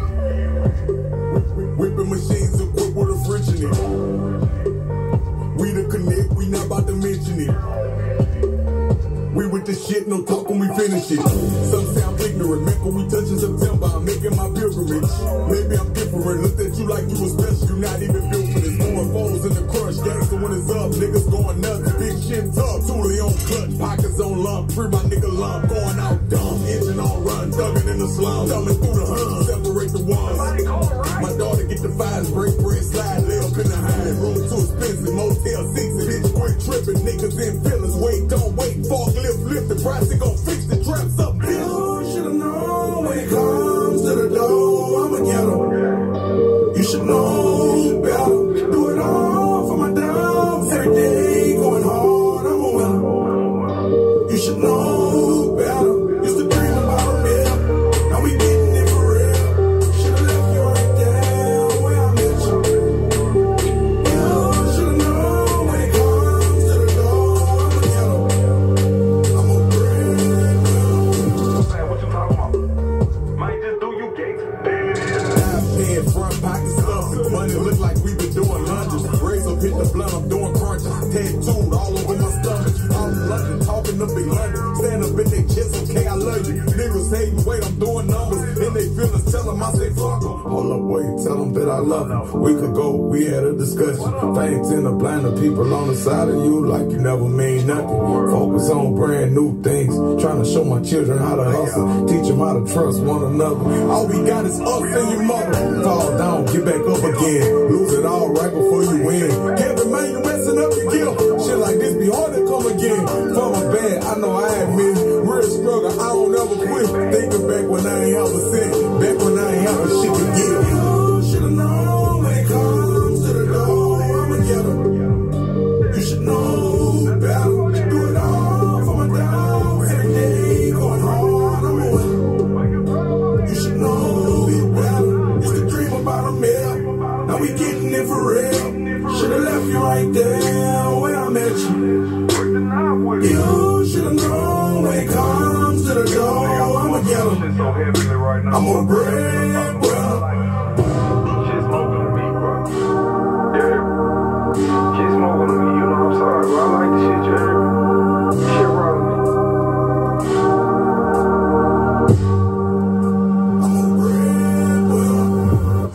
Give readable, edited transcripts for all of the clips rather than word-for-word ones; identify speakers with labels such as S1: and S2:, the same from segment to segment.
S1: Whipping machines equipped with a French in it. We the connect, we not about to mention it. We with the shit, no talk when we finish it. Some sound ignorant, make when we touch in September, I'm making my pilgrimage. Maybe I'm different, looked at you like you was special, you not even built for this. Going foes in the crush, gangster when it's up, niggas going nuts. Big shit tough, Thule on clutch, pockets on lump, free my nigga lump, going out dumb, engine on run, thugging in the slum, thumbing through the hunt, separate the ones. My daughter get the fines, break bread, slide, lay up in the high, room too expensive, motel seats, bitch quit tripping, niggas in feelings, wait, don't wait, forklift, lift the price, it gon' fix the traps up, bitch. You should've known when it comes to the dough, I'ma get 'em. You should know better, do it all for my dogs, every day going hard, I'm a winner. You should know better, used to dream about a meal, now we getting it for real. Should've left you right there where I met you. You should've known when it comes to the dough, I'ma get 'em. I'm a brand new. What you talking about? Might just do you gates. Paying front pocket stuff, and money look like we been doing lunges. Raise up, hit the blunt, I'm doing crunches. Tattooed all over my stomach. All in London, talking up in London. Stand up in their chest, okay, I love you. Niggas hating, wait, I'm doing numbers. In they feelings, tell them I say fuck them. Hold up, wait, tell them that I love them. We could go, we had a discussion. Things in the blind the people on the side of you like you never mean nothing. Focus on brand new things. Trying to show my children how to hustle. Teach them how to trust one another. All we got is us and your mother. Fall down, get back up again. Lose it all right before you win. Kevin, man, you messing up your gift. Shit like this be hard to come again. For my bad, I know I admit. Real struggle, I don't ever quit. Thinking back when I ain't have a cent. Back when I ain't have a shit to give. You should've known when it comes to the door, I'ma get 'em. You should know better. Do it all for my dogs. Every day going hard, I'm a winner. You should know better. Used to dream about a meal. Now we getting it for real. Should've left you right there where I met you. You should've known when it comes to the door, I'ma get 'em. I'm a bread brother.
S2: Shit smoking to me, bro. Yeah. Shit smoking to me, you know I'm sorry, bro. I like the shit, you heard me? Shit wrong with me.
S1: I'm a bread brother.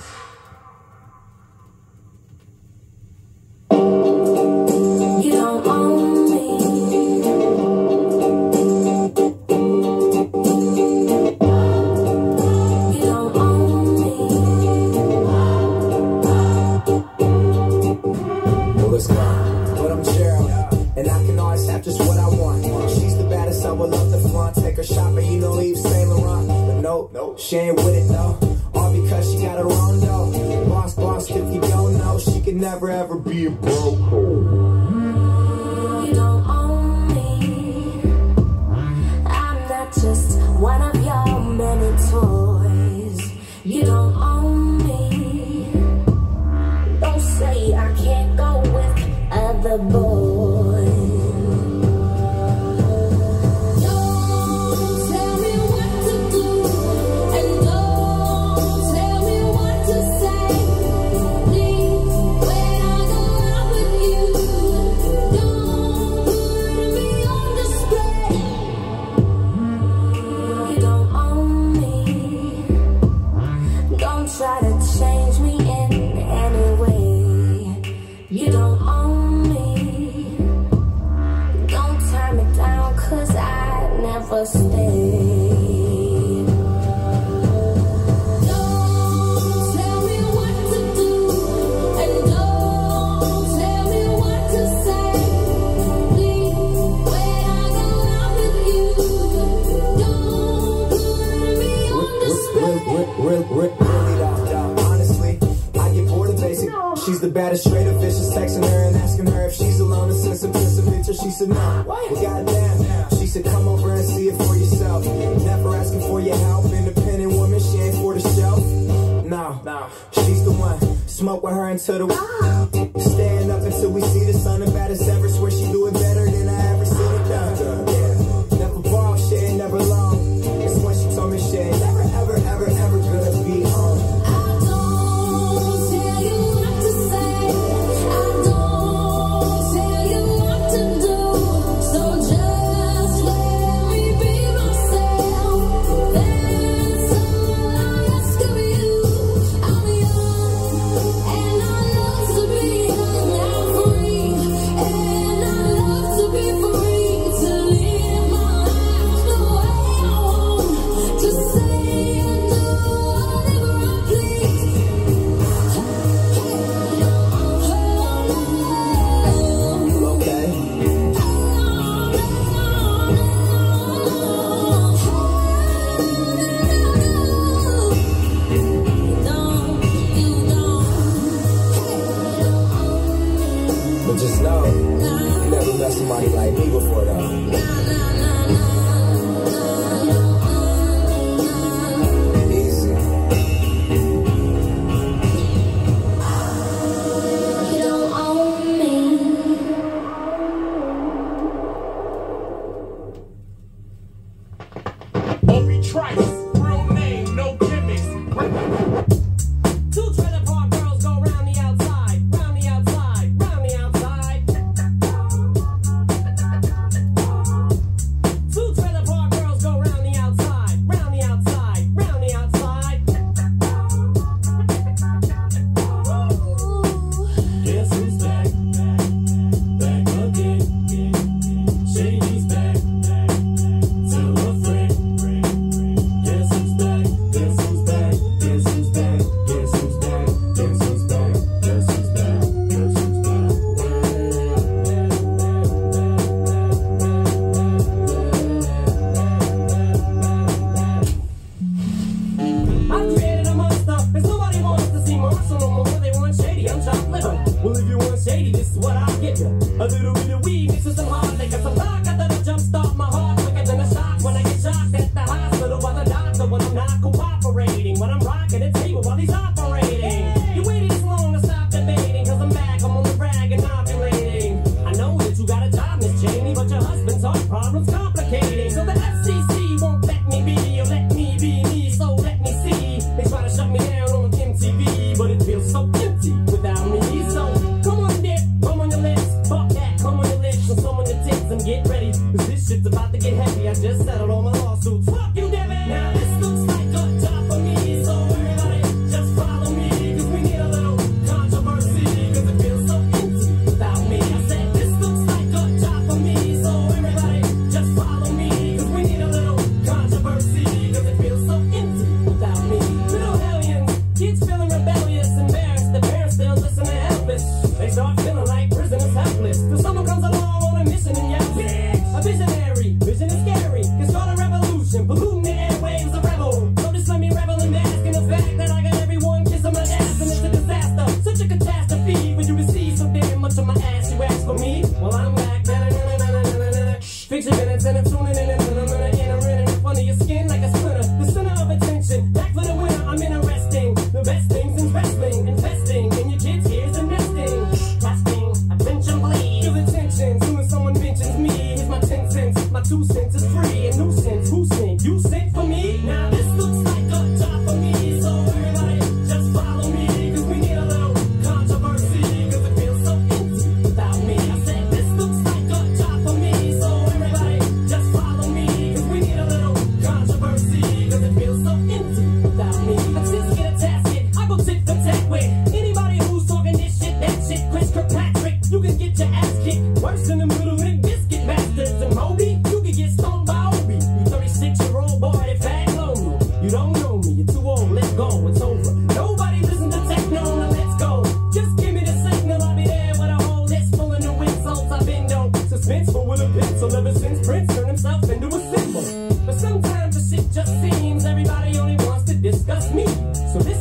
S3: You don't own me. You don't own me.
S4: Well, let's go. But I'm Gerald, and I can always have just what I want. She's the baddest, I would love to flaunt. Take her shopping, you know, Yves Saint Laurent. But no, she ain't with it though. All because she got her own dough. Boss, if you don't know, she can never ever be a broke.
S3: You don't own me. I'm not just one of your many toys. You don't own me. Don't say I can't go with other boys. Don't tell me what to do, and don't tell me what to say. Please, when I go out with you, don't put me on display. You don't own me. Don't try to change me in any way. You don't own me. Don't turn me down, 'cause I never stay. Don't tell me what to do, and don't tell me what to say. Please, when I go out with you, don't put me on display.
S4: Really though, honestly, I get bored of basic. She's the baddest, straight up vicious. Texting her and asking her if she's alone and send some picture. She said no. Well, goddamn. She said come over and see it for yourself. Never asking for your help. Independent woman, she ain't for the shelf. No, she's the one. Smoke with her until the staying up until we see the sun. The baddest ever. Swear she do it better than I ever seen it done. Yeah. Never ball, she ain't never long. It's when she told me she ain't never, ever, ever, ever gonna be on.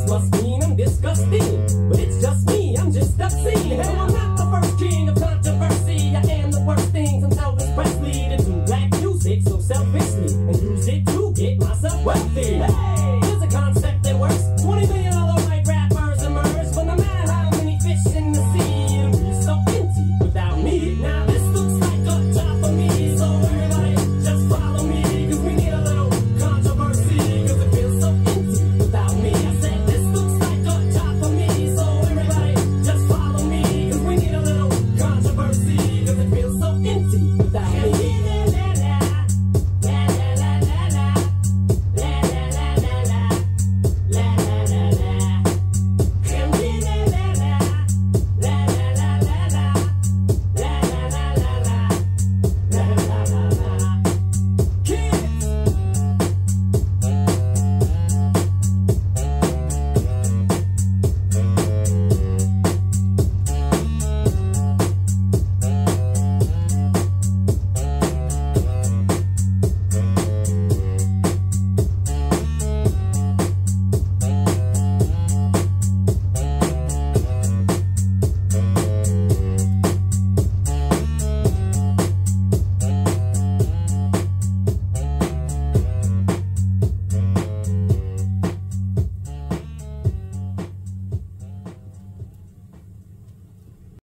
S5: must mean I'm disgusting.